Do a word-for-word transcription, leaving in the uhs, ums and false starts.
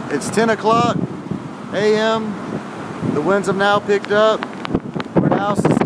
It's ten o'clock A M The winds have now picked up. We're now